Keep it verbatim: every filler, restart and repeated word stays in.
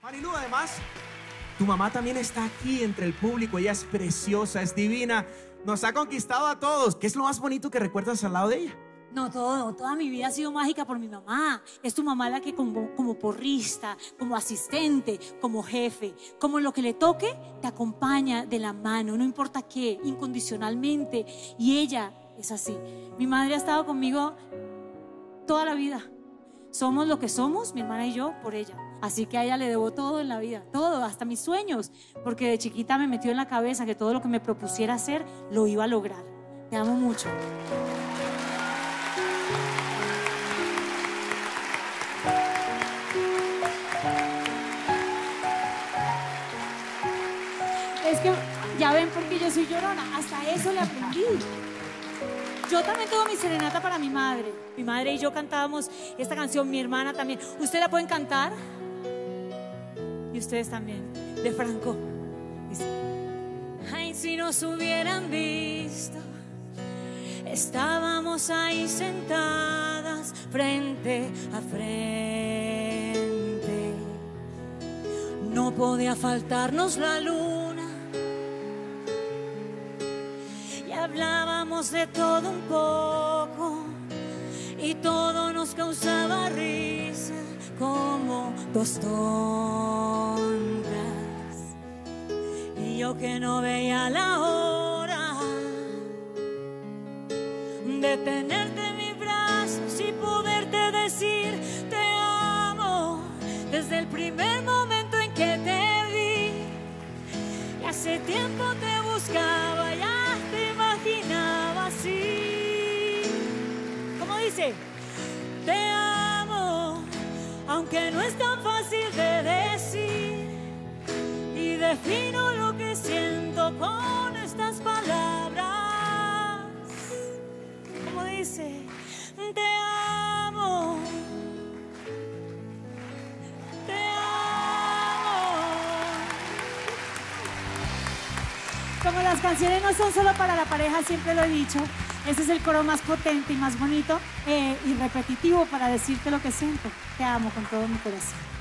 Marilu, además, tu mamá también está aquí entre el público. Ella es preciosa, es divina. Nos ha conquistado a todos. ¿Qué es lo más bonito que recuerdas al lado de ella? No, todo, toda mi vida ha sido mágica por mi mamá. Es tu mamá la que como, como porrista, como asistente, como jefe, como lo que le toque, te acompaña de la mano, no importa qué, incondicionalmente. Y ella es así. Mi madre ha estado conmigo toda la vida. Somos lo que somos, mi hermana y yo, por ella. Así que a ella le debo todo en la vida, todo, hasta mis sueños. Porque de chiquita me metió en la cabeza que todo lo que me propusiera hacer, lo iba a lograr. Te amo mucho. Es que ya ven por qué yo soy llorona, hasta eso le aprendí. Yo también tengo mi serenata para mi madre. Mi madre y yo cantábamos esta canción, mi hermana también. ¿Ustedes la pueden cantar? Y ustedes también, de Franco. Dice: ay, si nos hubieran visto, estábamos ahí sentadas frente a frente. No podía faltarnos la luna. Y hablábamos de todo un poco. Y todo nos causaba risa, como dos tontas. Y yo que no veía la hora de tenerte en mis brazos y poderte decir te amo desde el primer momento en que te vi. Y hace tiempo te buscaba, ya te imaginaba así. ¿Cómo dice? Te amo, aunque no es tan fácil de decir. Y defino lo que siento con estas palabras. ¿Cómo dice? Te amo. Te amo. Como las canciones no son solo para la pareja, siempre lo he dicho, ese es el coro más potente y más bonito eh, y repetitivo para decirte lo que siento. Te amo con todo mi corazón.